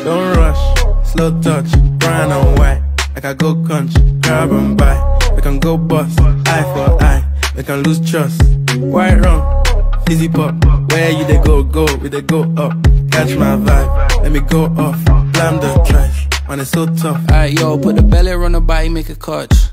Don't rush, slow touch, brown and white. Like I go country, grab and buy. We can go bust, eye for eye. We can lose trust. White rum, fizzy pop. Where you they go, we they go up. Catch my vibe, let me go off. Blam the trash, man it's so tough. Alright yo, put the belly on the body, make a catch.